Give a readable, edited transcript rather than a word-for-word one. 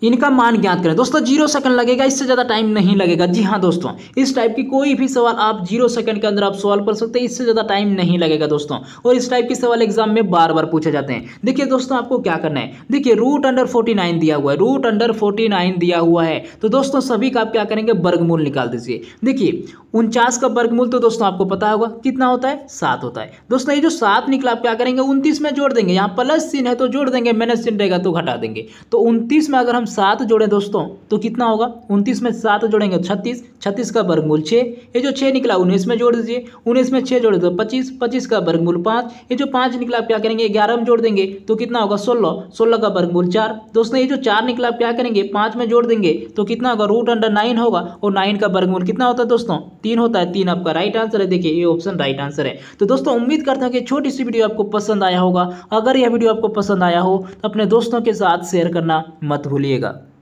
इनका मान ज्ञात करें। दोस्तों 0 सेकंड लगेगा, इससे ज़्यादा टाइम नहीं लगेगा। जी हाँ दोस्तों, इस टाइप की कोई भी सवाल आप 0 सेकंड के अंदर आप सॉल्व कर सकते हैं, इससे ज़्यादा टाइम नहीं लगेगा दोस्तों। और इस टाइप के सवाल एग्जाम में बार बार पूछे जाते हैं। देखिए दोस्तों, आपको क्या करना है, देखिए √49 दिया हुआ है, √49 दिया हुआ है। तो दोस्तों सभी का आप क्या करेंगे, वर्गमूल निकाल दीजिए। देखिए 49 का वर्गमूल तो दोस्तों आपको पता होगा कितना होता है, 7 होता है। दोस्तों ये जो 7 निकला, आप क्या करेंगे, 29 में जोड़ देंगे। यहाँ प्लस चिन्ह है तो जोड़ देंगे, माइनस चिन्ह रहेगा तो घटा देंगे। तो 29 में अगर हम 7 जोड़ें दोस्तों तो कितना होगा, 29 में 7 जोड़ेंगे 36, 36 का वर्गमूल 6। ये जो 6 निकला 19 में जोड़ दीजिए, 19 में 6 जोड़े तो 25, 25 का वर्गमूल 5। ये जो 5 निकला आप क्या करेंगे, 11 में जोड़ देंगे तो कितना होगा, 16, 16 का वर्गमूल 4। दोस्तों ये जो 4 निकला आप क्या करेंगे, 5 में जोड़ देंगे तो कितना होगा, √9 होगा। और 9 का वर्गमूल कितना होता है दोस्तों, 3 होता है। 3 आपका राइट आंसर है। देखिए ये ऑप्शन राइट आंसर है। तो दोस्तों उम्मीद करता हूं कि छोटी सी वीडियो आपको पसंद आया होगा। अगर यह वीडियो आपको पसंद आया हो तो अपने दोस्तों के साथ शेयर करना मत भूलिएगा।